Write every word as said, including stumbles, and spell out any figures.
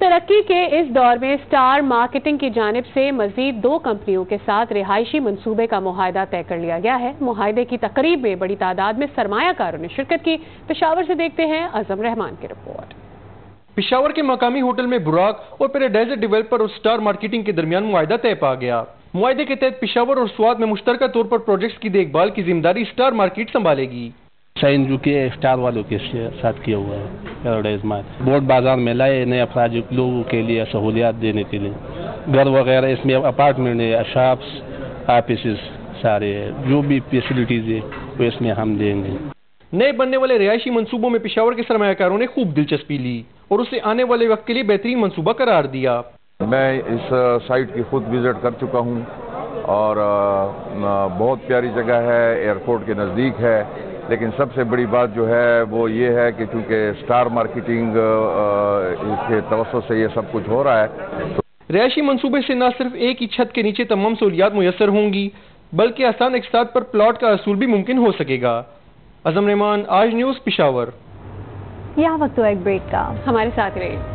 ترقی کے اس دور میں سٹار مارکیٹنگ کی جانب سے مزید دو کمپنیوں کے ساتھ رہائشی منصوبے کا معاہدہ طے کر لیا گیا ہے۔ معاہدے کی تقریب میں بڑی تعداد میں سرمایہ کاروں نے شرکت کی۔ پشاور سے دیکھتے ہیں اعظم رحمان کی رپورٹ۔ پشاور کے مقامی ہوٹل میں براق اور پیراڈائز ڈیولپر اور سٹار مارکیٹنگ کے درمیان معاہدہ طے پا گیا۔ معاہدے کے تحت پشاور اور سوات میں مشترکہ طور پر پروجیکٹس کی دیکھ بھال کی ذمہ داری سٹار مارکیٹ سنبھالے گی۔ سائن جو کہ اسٹار والوں کے ساتھ کیا ہوا ہے پیراڈائز مارٹ بورڈ بازار میں لائے نئے افراد لوگوں کے لیے سہولیات دینے کے لیے گھر وغیرہ اس میں اپارٹمنٹ ہے شاپس آفیسز سارے جو بھی فیسلٹیز ہے وہ اس میں ہم دیں گے۔ نئے بننے والے رہائشی منصوبوں میں پشاور کے سرمایہ کاروں نے خوب دلچسپی لی اور اسے آنے والے وقت کے لیے بہترین منصوبہ قرار دیا۔ میں اس سائٹ کی خود وزٹ کر چکا ہوں اور بہت پیاری جگہ ہے، ایئرپورٹ کے نزدیک ہے، لیکن سب سے بڑی بات جو ہے وہ یہ ہے کہ چونکہ سٹار مارکیٹنگ کے توسط سے یہ سب کچھ ہو رہا ہے۔ رہائشی منصوبے سے نہ صرف ایک ہی چھت کے نیچے تمام سہولیات میسر ہوں گی بلکہ آسان اقساط پر پلاٹ کا حصول بھی ممکن ہو سکے گا۔ اعظم رحمان، آج نیوز، پشاور۔ یہاں وقت ہوا ایک بریک کا، ہمارے ساتھ رہے۔